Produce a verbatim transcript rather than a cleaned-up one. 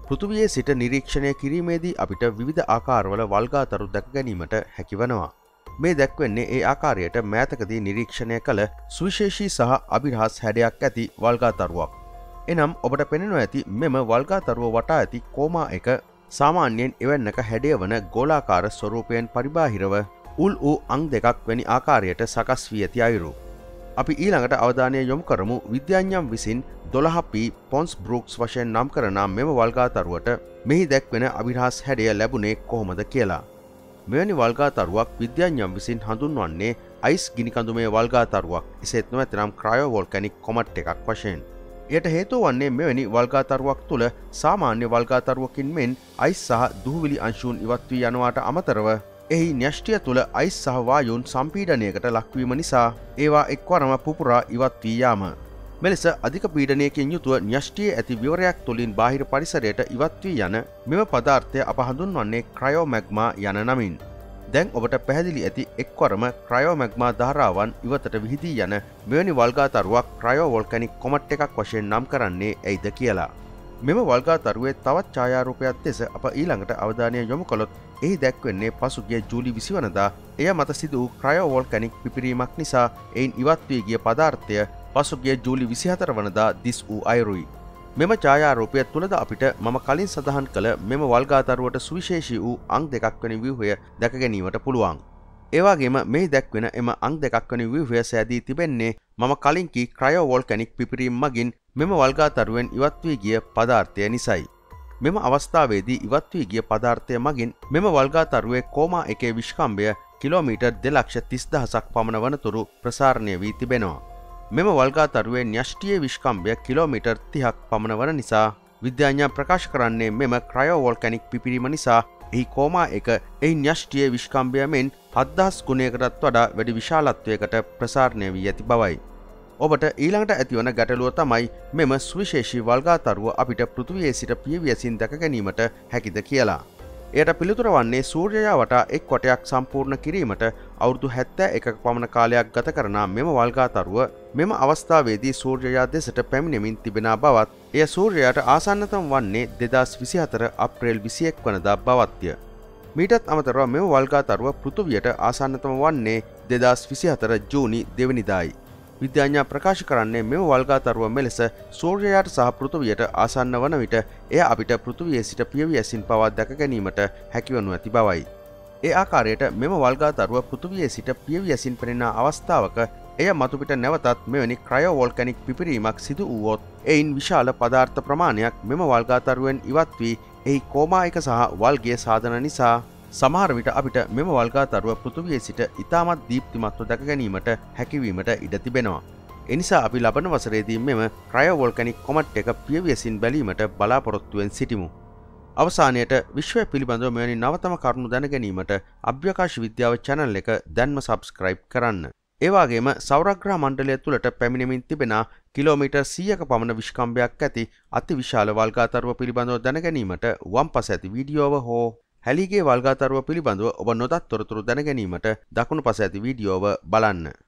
පෘථිවියේ සිට නිරීක්ෂණය කිරීමේදී අපිට විවිධ ආකාරවල වල්ගාතරු දැක ගැනීමට හැකිවනවා. මේ දැක්වෙන්නේ ඒ ආකාරයට මෑතකදී නිරීක්ෂණය කළ සුවිශේෂී සහ අභිරහස් හැඩයක් ඇති වල්ගාතරුවක්. එනම් ඔබට පෙනෙනු ඇති මෙම වල්ගාතරුව වටා ඇති කෝමා එක සාමාන්‍යයෙන් එවැන්නක හැඩය වන ගෝලාකාර ස්වරූපයෙන් පරිබාහිරව උල් වූ අං දෙකක් වැනි ආකාරයට සකස් වී ඇති අයුරු. අපි ඊළඟට අවධානය යොමු කරමු විද්‍යාඥයන් විසින් දොළහ පී පොන්ස් බ්‍රූක්ස් වශයෙන් නම් කරන මෙම වල්ගාතරුවට මෙහි දැක්වෙන අභිරහස් හැඩය ලැබුණේ කොහොමද කියලා. මෙවැනි වල්ගාතරුවක් විද්‍යාඥයන් විසින් හඳුන්වන්නේ අයිස් ගිනිකඳුමේ වල්ගාතරුවක්, එසේත් නොමැතිනම් ක්‍රයෝවොල්කැනික් කොමට් එකක් වශයෙන්. එයට හේතුව වන්නේ මෙවැනි වල්ගාතරුවක් තුළ සාමාන්‍ය වල්ගාතරුවකින් මෙන් අයිස් සහ දුහවිලි අංශූන් ඉවත් වී යනවාට අමතරව එහි න්‍යෂ්ටිය තුළ අයිස් සහ වායුන් සම්පීඩනයකට ලක්වීම නිසා ඒවා එක්වරම පුපුරා ඉවත් වී යාම. මෙලෙස අධික පීඩනයකින් යුතුව න්‍යෂ්ටියේ ඇති විවරයක් තුළින් බාහිර පරිසරයට ඉවත් වී යන මෙම පදාර්ථය අප හඳුන්වන්නේ ක්‍රයෝමැග්මා යන නමින්. දැන් ඔබට පැහැදිලි ඇති එක්වරම ක්‍රයෝමැග්මා ධාරාවන් ඉවතට විහිදී යන මෙවැනි වල්ගාතරුවක් ක්‍රයෝවොල්කැනික් කොමට් එකක් වශයෙන් නම් කරන්නේ ඇයිද කියලා. මෙම වල්ගාතරුවේ තවත් ඡායාරූපයක් දෙස අප ඊළඟට අවධානය යොමු කළොත් එහි දැක්වෙන්නේ පසුගිය ජූලි විසි වනදා එය මත සිදු වූ ක්‍රයෝවොල්කැනික් පිපිරීමක් නිසා එයින් ඉවත් වී ගිය පදාර්ථය පසුගිය ජූලි විසිහතර වනදා දිස් වූ අයුරුයි. මෙම ඡායාරූපය තුළද අපිට මම කලින් සඳහන් කළ මෙම වල්ගාතරුවට සුවිශේෂී වූ අං දෙකක් වැනි ව්‍යුහය දැක ගැනීමට පුළුවන්. ඒ වගේම මෙහි දැක්වෙන එම අං දෙකක් වැනි ව්‍යුහය සෑදී තිබෙන්නේ මම කලින් කී ක්‍රයෝවොල්කැනික් පිපිරීම මගින් මෙම වල්ගාතරුවෙන් ඉවත් වී ගිය පදාර්ථය නිසයි. මෙම අවස්ථාවේදී ඉවත් වී ගිය පදාර්ථය මගින් මෙම වල්ගාතරුවේ කෝමා එකේ විශ්කම්භය කිලෝමීටර් දෙලක්ෂ තිස් දහසක් පමණ වනතුරු ප්‍රසාරණය වී තිබෙනවා. මෙම වල්ගාතරුවේ න්‍යෂ්ටියේ විශ්කම්භය කිලෝමීටර් තිහක් පමණ වන නිසා විද්‍යාඥයන් ප්‍රකාශ කරන්නේ මෙම ක්‍රයෝවොල්කැනික් පිපිරීම නිසා එහි කෝමා එක එහි න්‍යෂ්ටියේ විශ්කම්භය මෙන් හත්දහස් ගුණයකටත් වඩා වැඩි විශාලත්වයකට ප්‍රසාරණය වී ඇති බවයි. ඔබට ඊළඟට ඇතිවන ගැටලුව තමයි මෙම සුවිශේෂී වල්ගාතරුව අපිට පෘථිවියේ සිට පියවි දැක ගැනීමට හැකිද කියලා. එයට පිළිතුර වන්නේ සූර්යයා වටා එක් කොටයක් සම්පූර්ණ කිරීමට අවුරුදු හැත්තෑ එකක පමණ කාලයක් ගත කරන මෙම වල්ගාතරුව මෙම අවස්ථාවේදී සූර්යයා දෙසට පැමිණෙමින් තිබෙන බවත් එය සූර්යයාට ආසන්නතම වන්නේ දෙදහස් විසිහතර අප්‍රේල් විසි එක් වනදා බවත්ය. මීටත් අමතරව මෙම වල්ගාතරුව පෘථිවියට ආසන්නතම වන්නේ දෙදහස් විසිහතර ජූනි දෙවැනිදායි. විද්‍යාඥයා ප්‍රකාශ කරන්නේ මෙම වල්ගාතරුව මෙලෙස සූර්යයාට සහ පෘථිවියට ආසන්න වන විට එය අපිට පෘථිවියේ සිට පියවි ඇසින් පවා දැක ගැනීමට හැකිවනු ඇති බවයි. ඒ ආකාරයට මෙම වල්ගාතරුව පෘථිවියේ සිට පියවි ඇසින් පෙනෙන අවස්ථාවක එය මතුපිට නැවතත් මෙවැනි ක්‍රයෝවොල්කැනික් පිපිරීමක් සිදු වුවොත් එයින් විශාල පදාර්ථ ප්‍රමාණයක් මෙම වල්ගාතරුවෙන් ඉවත් වී එහි කෝමා එක සහ වල්ගිය සාධන නිසා සමහර විට අපිට මෙම වල්ගාතරුව පෘථිවියේ සිට ඉතාමත් දීප්තිමත්ව දැක ගැනීමට හැකිවීමට ඉඩ තිබෙනවා. එනිසා අපි ලබන වසරේදී මෙම ක්‍රයෝවොල්කැනික් කොමට් එක පියවි ඇසින් බැලීමට බලාපොරොත්තුවෙන් සිටිමු. අවසානයට විශ්වය පිළිබඳව මෙවැනි නවතම කරුණු දැන ගැනීමට අභ්‍යවකාශ විද්‍යාව channel එක දැන්ම subscribe කරන්න. ඒ වගේම සෞරග්‍රහ මණ්ඩලය තුළට පැමිණෙමින් තිබෙන කිලෝමීටර් සීයක පමණ විශ්කම්භයක් ඇති අතිවිශාල වල්ගාතරුව පිළිබඳව දැන ගැනීමට වම්පස ඇති වීඩියෝව හෝ හැලිගේ වල්ගාතරුව පිළිබඳව ඔබ නොදත් තොරතුරු දැන ගැනීමට දකුණු පස ඇති වීඩියෝව බලන්න.